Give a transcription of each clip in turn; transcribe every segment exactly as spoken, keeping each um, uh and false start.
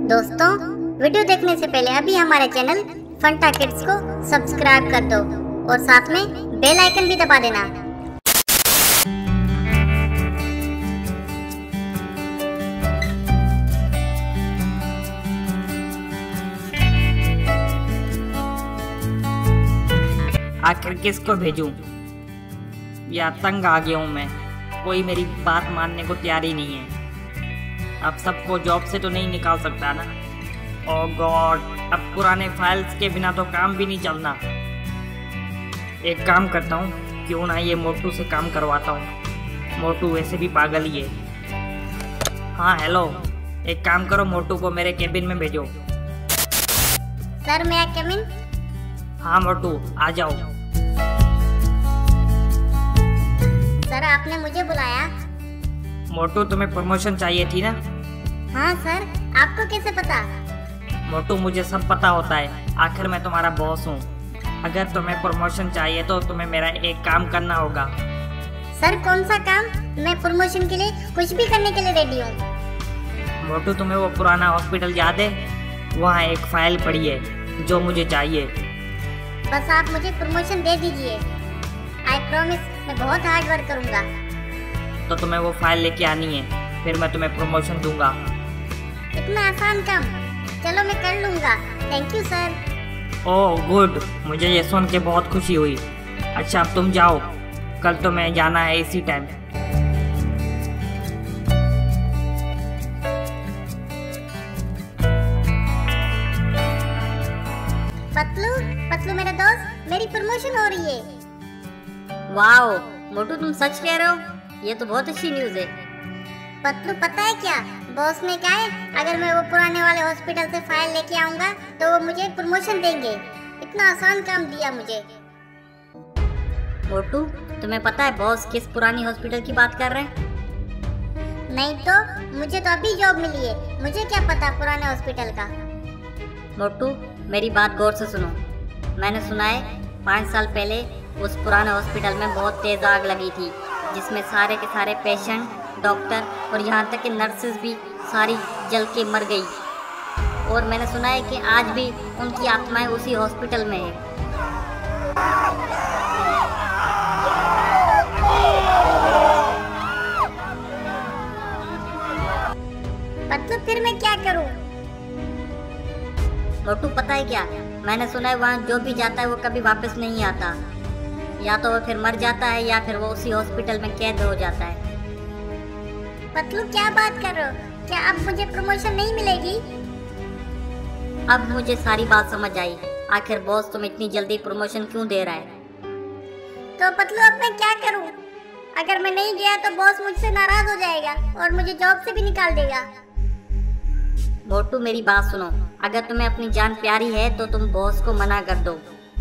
दोस्तों, वीडियो देखने से पहले अभी हमारे चैनल फंटा किड्स को सब्सक्राइब कर दो और साथ में बेल आइकन भी दबा देना। आखिर किसको भेजूं? या तंग आ गया हूं मैं, कोई मेरी बात मानने को तैयार ही नहीं है। अब सबको जॉब से तो नहीं निकाल सकता ना। ओह गॉड, अब पुराने फाइल्स के बिना तो काम भी नहीं चलना। एक काम करता हूँ, क्यों ना ये मोटू से काम करवाता हूँ। मोटू वैसे भी पागल ही है। हाँ हेलो, एक काम करो, मोटू को मेरे केबिन में भेजो। सर मैं केबिन? हाँ मोटू आ जाओ। सर आपने मुझे बुलाया? मोटू तुम्हें प्रमोशन चाहिए थी ना? हाँ सर, आपको कैसे पता? मोटू मुझे सब पता होता है, आखिर मैं तुम्हारा बॉस हूँ। अगर तुम्हें प्रमोशन चाहिए तो तुम्हें मेरा एक काम करना होगा। सर कौन सा काम? मैं प्रमोशन के लिए कुछ भी करने के लिए रेडी हूँ। मोटू तुम्हें वो पुराना हॉस्पिटल याद है? वहाँ एक फाइल पड़ी है जो मुझे चाहिए। बस आप मुझे प्रमोशन दे दीजिए। आई प्रॉमिस, मैं बहुत हार्ड वर्क करूँगा। तो तुम्हें वो फाइल लेके आनी है, फिर मैं तुम्हें प्रमोशन दूंगा। इतना आसान काम? चलो मैं कर लूँगा। Thank you sir. Oh good, मुझे ये सुन के बहुत खुशी हुई। अच्छा अब तुम जाओ, कल तो मैं जाना है इसी टाइम। पतलू, पतलू मेरा दोस्त, मेरी प्रमोशन हो रही है। वाओ मोटू, तुम सच कह रहे हो? ये तो बहुत अच्छी न्यूज़ है। पतलू पता है क्या, बॉस ने कहा है अगर मैं वो पुराने वाले हॉस्पिटल से फाइल लेके आऊंगा तो वो मुझे प्रमोशन देंगे। इतना आसान काम दिया मुझे। मोटू तुम्हें पता है बॉस किस पुरानी हॉस्पिटल की बात कर रहे हैं? नहीं तो, मुझे तो अभी जॉब मिली है, मुझे क्या पता पुराने हॉस्पिटल का। मोटू मेरी बात गौर से सुनो। मैंने सुना है पाँच साल पहले उस पुराने हॉस्पिटल में बहुत तेज आग लगी थी, जिसमें सारे के सारे पेशेंट, डॉक्टर और यहाँ तक कि नर्सेज भी सारी जल के मर गई। और मैंने सुना है कि आज भी उनकी आत्माएं उसी हॉस्पिटल में है। मतलब फिर मैं क्या करूं? मोटू पता है क्या, मैंने सुना है वहाँ जो भी जाता है वो कभी वापस नहीं आता। या तो वो फिर मर जाता है या फिर वो उसी हॉस्पिटल में कैद हो जाता है। पतलू क्या बात कर रहे हो? क्या अब मुझे प्रमोशन नहीं मिलेगी? अब मुझे सारी बात समझ आई। आखिर बॉस तुम इतनी जल्दी प्रमोशन क्यों दे रहा है? तो पतलू अब मैं क्या करूं? अगर मैं नहीं गया तो बॉस मुझसे नाराज हो जाएगा और मुझे जॉब से भी निकाल देगा। मोटू मेरी बात सुनो, अगर तुम्हें अपनी जान प्यारी है तो तुम बॉस को मना कर दो।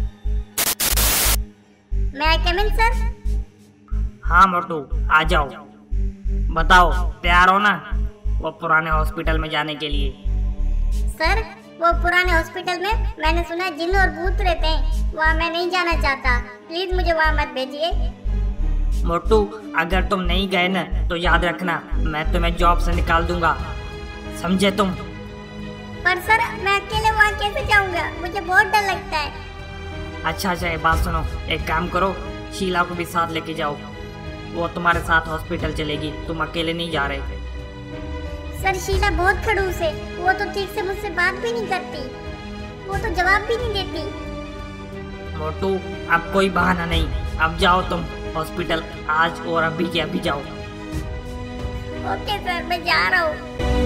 मैं आई कम इन सर? हाँ मोटू आ जाओ। बताओ तैयार हो ना वो पुराने हॉस्पिटल में जाने के लिए? सर वो पुराने हॉस्पिटल में मैंने सुना है जिन्न और भूत रहते हैं, वहाँ मैं नहीं जाना चाहता। प्लीज मुझे वहाँ मत भेजिए। मोटू अगर तुम नहीं गए ना तो याद रखना मैं तुम्हें जॉब से निकाल दूंगा, समझे तुम? पर सर मैं अकेले वहाँ कैसे जाऊँगा? मुझे बहुत डर लगता है। अच्छा अच्छा ये बात सुनो, एक काम करो, शीला को भी साथ लेके जाओ, वो तुम्हारे साथ हॉस्पिटल चलेगी, तुम अकेले नहीं जा रहे। सर शीला बहुत खड़ूस है, वो तो ठीक से मुझसे बात भी नहीं करती, वो तो जवाब भी नहीं देती। मोटू अब कोई बहाना नहीं, अब जाओ तुम हॉस्पिटल, आज और अभी के अभी जाओ। ओके सर, मैं जा रहा हूँ।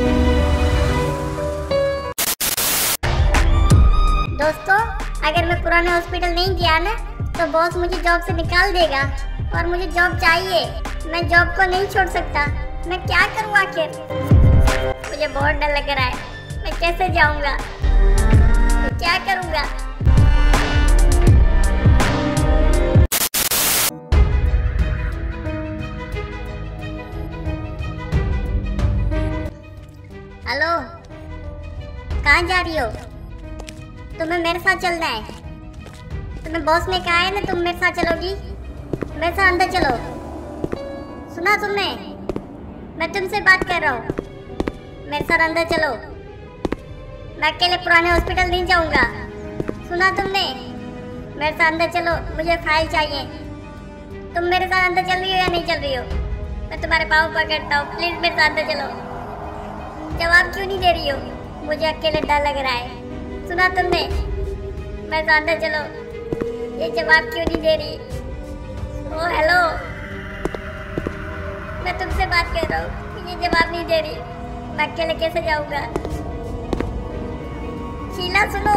दोस्तों, अगर मैं पुराने हॉस्पिटल नहीं गया ना तो बॉस मुझे जॉब से निकाल देगा और मुझे जॉब चाहिए। मैं जॉब को नहीं छोड़ सकता। मैं क्या करूँ आखिर? मुझे बहुत डर लग रहा है। मैं कैसे जाऊँगा? मैं क्या करूँगा? हेलो, कहाँ जा रही हो? तुम्हें मेरे साथ चलना है। तुम्हें बॉस ने कहा है ना तुम मेरे साथ चलोगी। मेरे साथ अंदर चलो। सुना तुमने? मैं तुमसे बात कर रहा हूँ। मेरे साथ अंदर चलो। मैं अकेले पुराने हॉस्पिटल नहीं जाऊंगा। सुना तुमने? मेरे साथ अंदर चलो, मुझे फाइल चाहिए। तुम मेरे साथ अंदर चल रही हो या नहीं चल रही हो? मैं तुम्हारे पाँव पकड़ता हूँ, प्लीज मेरे साथ अंदर चलो। जवाब क्यों नहीं दे रही हो? मुझे अकेले डर लग रहा है। सुना तुमने? मेरे साथ अंदर चलो। ये जवाब क्यों नहीं दे रही? ओ हेलो, मैं तुमसे बात कर रहा हूँ, ये जवाब नहीं दे रही। मैं अकेले कैसे जाऊंगा? शीला सुनो,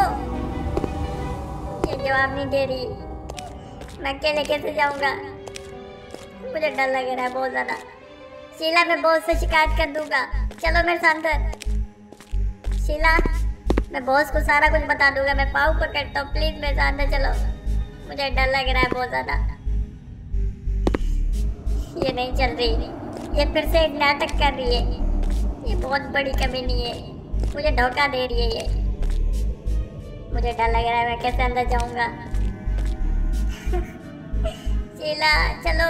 ये जवाब नहीं दे रही। मैं अकेले कैसे जाऊंगा? मुझे डर लग रहा है बहुत ज्यादा। शीला, मैं बॉस से शिकायत कर दूंगा। चलो मेरे साथ अंदर। शीला, मैं बॉस को सारा कुछ बता दूंगा। मैं पाँव पकड़ता हूँ, प्लीज मेरे साथ अंदर चलो। मुझे डर लग रहा है बहुत ज्यादा। ये नहीं चल रही, ये फिर से एक नाटक कर रही है। ये बहुत बड़ी कमीनी है, मुझे धोखा दे रही है ये। मुझे डर लग रहा है, मैं कैसे अंदर जाऊंगा? शीला चलो,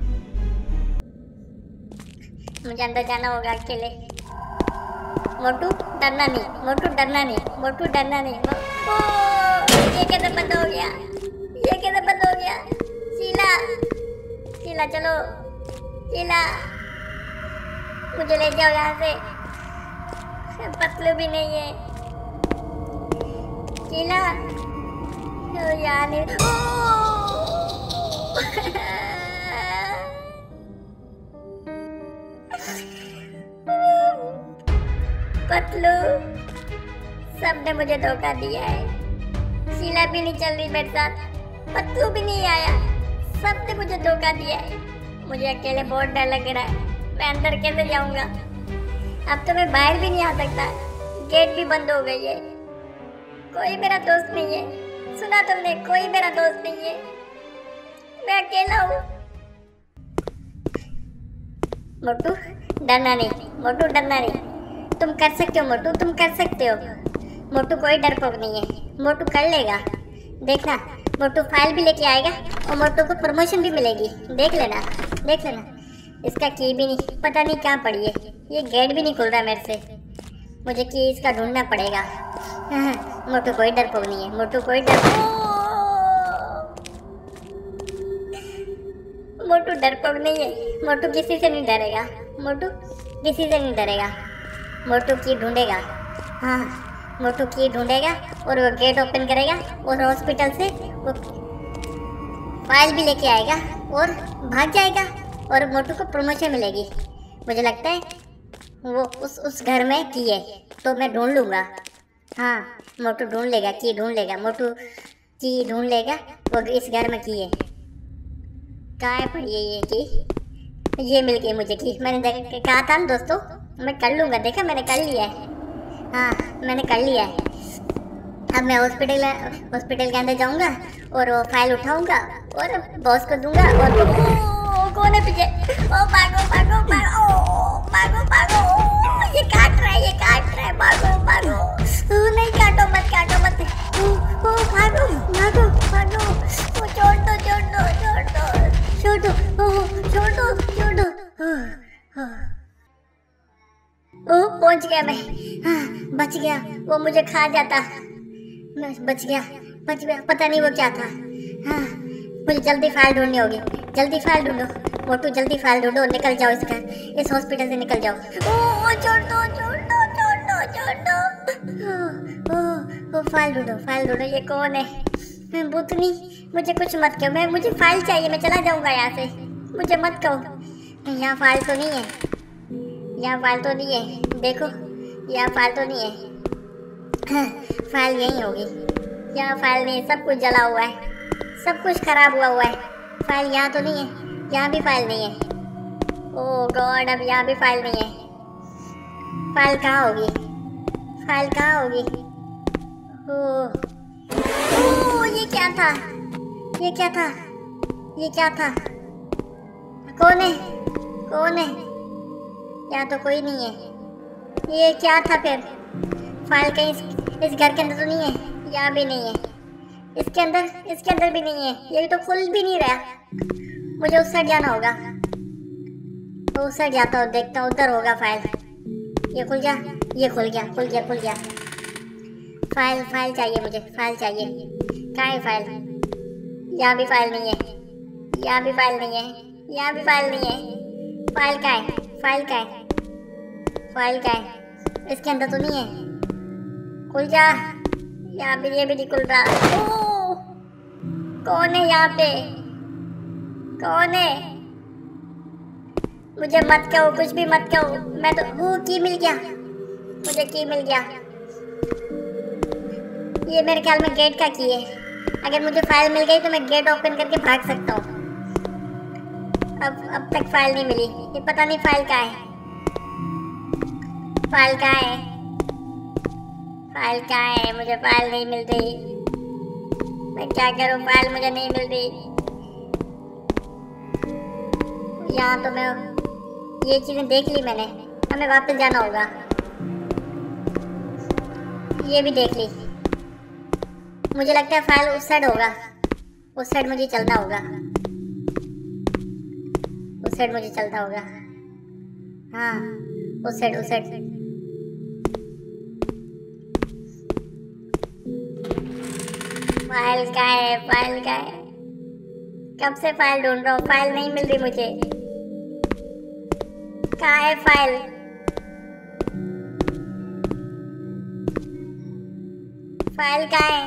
मुझे अंदर जाना होगा अकेले। मोटू डरना नहीं, मोटू डरना नहीं, मोटू डरना नहीं। ओ, ये कैसे बंद हो गया? ये कैसे बंद हो गया? शीला, शीला चलो, शीला मुझे ले जाओ यहाँ से। पतलू भी नहीं है। शीला यार नहीं। पतलू, सबने मुझे धोखा दिया है। शीला भी नहीं चल रही मेरे साथ, पतलू भी नहीं आया, सबने मुझे धोखा दिया है। मुझे अकेले बहुत डर लग रहा है। मैं अंदर कैसे जाऊंगा? अब तो मैं बाहर भी नहीं आ सकता, गेट भी बंद हो गई है। कोई मेरा दोस्त नहीं है। सुना तुमने? कोई मेरा दोस्त नहीं है, मैं अकेला हूँ। मोटू डरना नहीं, मोटू डरना नहीं। तुम कर सकते हो मोटू, तुम कर सकते हो। मोटू कोई डरपोक नहीं है, मोटू कर लेगा। देखना, मोटू फाइल भी लेके आएगा और मोटू को प्रमोशन भी मिलेगी। देख लेना, देख लेना। इसका की भी नहीं, पता नहीं कहाँ पड़ी है। ये गेट भी नहीं खुल रहा मेरे से। मुझे की इसका ढूंढना पड़ेगा। मोटू कोई डरपोक नहीं है, मोटू कोई डर मोटू डरपोक नहीं है। मोटू किसी से नहीं डरेगा, मोटू किसी से नहीं डरेगा। मोटू की ढूंढेगा, हाँ मोटू की ढूंढेगा और वो गेट ओपन करेगा और हॉस्पिटल से वो फाइल भी लेके आएगा और भाग जाएगा और मोटू को प्रमोशन मिलेगी। मुझे लगता है वो उस उस घर में की है, तो मैं ढूंढ लूँगा। हाँ मोटू ढूंढ लेगा, की ढूंढ लेगा, मोटू की ढूंढ लेगा। वो इस घर में की है। कहाँ पड़ी है ये की? ये मिल गई मुझे की। मैंने कहा था ना दोस्तों, मैं कर लूँगा। देखा, मैंने कर लिया है। हाँ मैंने कर लिया है। अब मैं हॉस्पिटल हॉस्पिटल के अंदर जाऊँगा और वो फाइल उठाऊँगा और बॉस को दूंगा। और ओ, कौन है पीछे? ओ भागो भागो भागो, ओ भागो भागो, ओ ये काट रहा है, ये काट रहा है, भागो भागो। ओ नहीं, काटो मत, काटो मत। ओ, ओ भागो भागो भागो, ओ छोड़ दो छोड़ दो छोड़ दो छोड़ दो, ओ छोड़ दो छोड़ दो। ओ पहुंच गया मैं। हाँ बच गया। वो मुझे खा जाता। मैं बच गया, बच गया। पता नहीं वो क्या था। हाँ मुझे जल्दी फाइल ढूंढनी होगी। जल्दी फाइल ढूंढो मोटू, जल्दी फाइल ढूंढो। निकल जाओ इसका, इस हॉस्पिटल से निकल जाओ। ओ छोड़ दो छोड़ दो छोड़ दो छोड़ दो। ओ, ओ, ओ फाइल ढूंढो, फाइल ढूंढो। ये कौन है? मैं भूतनी, मुझे कुछ मत कहो। मैं मुझे फाइल चाहिए, मैं चला जाऊंगा यहाँ से। मुझे मत कहो। यहाँ फाइल तो नहीं है, यहाँ फाइल तो नहीं है। देखो यहाँ फाइल तो नहीं है। हाँ, फाइल यहीं होगी। यहाँ फाइल नहीं है, सब कुछ जला हुआ है, सब कुछ खराब हुआ हुआ है। फाइल यहाँ तो नहीं है, यहाँ भी फाइल नहीं है। ओह गॉड, अब यहाँ भी फाइल नहीं है। फाइल कहाँ होगी? फाइल कहाँ होगी? ओह ओह, ये क्या था? ये क्या था? ये क्या था? कौन है? कौन है? यहाँ तो कोई नहीं है। ये क्या था फिर? फाइल कहीं इस, इस घर के अंदर तो नहीं है, यहाँ भी नहीं है, इसके अंदर इसके अंदर भी नहीं है। ये तो खुल भी नहीं रहा। मुझे उस साइड जाना होगा। उस साइड जाता हूँ, देखता हूँ उधर होगा फाइल। ये खुल गया, ये खुल गया, खुल गया खुल गया फाइल फाइल चाहिए मुझे, फाइल चाहिए। कहाँ है फाइल? यहाँ भी फाइल नहीं है, यहाँ भी फाइल नहीं है, यहाँ भी फाइल नहीं है। फाइल कहाँ है? फाइल कहाँ है? फाइल कहाँ है? इसके अंदर तो नहीं है। खुल जा। यहाँ भी, ये भी नहीं खुल रहा। ओह! कौन है यहाँ पे? कौन है? मुझे मत कहो, कुछ भी मत कहो। मैं तो वो की मिल गया, मुझे की मिल गया। ये मेरे ख्याल में गेट का की है। अगर मुझे फाइल मिल गई तो मैं गेट ओपन करके भाग सकता हूँ। अब अब तक फाइल नहीं मिली। ये पता नहीं फाइल कहाँ है। फाइल कहाँ है? फाइल कहाँ है? मुझे फाइल नहीं मिल रही। मैं क्या करूँ? फाइल मुझे नहीं मिल रही। यहाँ तो मैं ये चीजें देख ली मैंने। हमें वापस जाना होगा। ये भी देख ली। मुझे लगता है फाइल उस साइड होगा। उस साइड मुझे चलना होगा। उस साइड मुझे चलना होगा। हाँ, उस साइड, उस साइड। फाइल कहाँ है? फाइल कहाँ है? कब से फाइल ढूंढ रहा हूँ, फाइल नहीं मिल रही मुझे। कहाँ है फाइल? फाइल कहाँ है?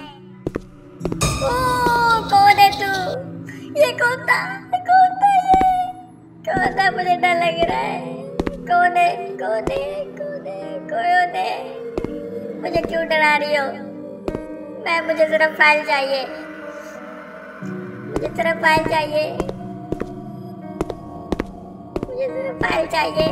ओह, कौन है तू? ये कौन था? कौन था ये? कौन था? मुझे डर लग रहा है। कौन है? कौन है? कौन है? कौन है? मुझे क्यों डरा रही हो? मैं मुझे सिर्फ फाइल चाहिए। मुझे सिर्फ फाइल चाहिए। मुझे सिर्फ फाइल चाहिए।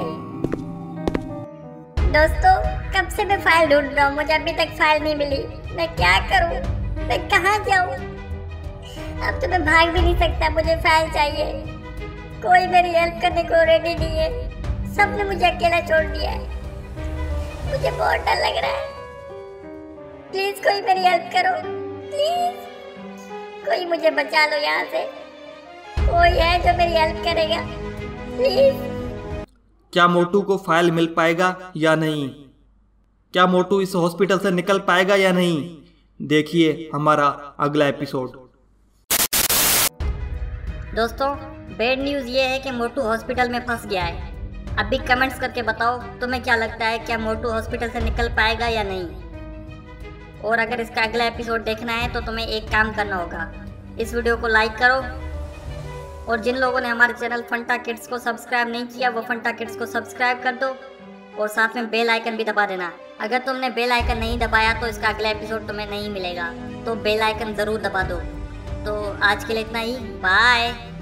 दोस्तों, कब से मैं फाइल ढूंढ रहा हूँ, मुझे अभी तक फाइल नहीं मिली। मैं क्या करूँ? मैं कहाँ जाऊँ? अब तो मैं भाग भी नहीं सकता। मुझे फाइल चाहिए। कोई मेरी हेल्प करने को रेडी नहीं है। सबने मुझे अकेला छोड़ दिया है। मुझे बहुत डर लग रहा है। प्लीज कोई मेरी हेल्प करो, प्लीज। कोई मुझे बचा लो यहाँ से। कोई है जो मेरी हेल्प करेगा, प्लीज। क्या मोटू को फाइल मिल पाएगा या नहीं? क्या मोटू इस हॉस्पिटल से निकल पाएगा या नहीं? देखिए हमारा अगला एपिसोड। दोस्तों, बैड न्यूज़ ये है कि मोटू हॉस्पिटल में फंस गया है। अभी कमेंट्स करके बताओ तुम्हें क्या लगता है, क्या मोटू हॉस्पिटल से निकल पाएगा या नहीं? और अगर इसका अगला एपिसोड देखना है तो तुम्हें एक काम करना होगा, इस वीडियो को लाइक करो, और जिन लोगों ने हमारे चैनल फंटा किड्स को सब्सक्राइब नहीं किया वो फंटा किड्स को सब्सक्राइब कर दो, और साथ में बेल आइकन भी दबा देना। अगर तुमने बेल आइकन नहीं दबाया तो इसका अगला एपिसोड तुम्हें नहीं मिलेगा, तो बेल आइकन ज़रूर दबा दो। तो आज के लिए इतना ही, बाय।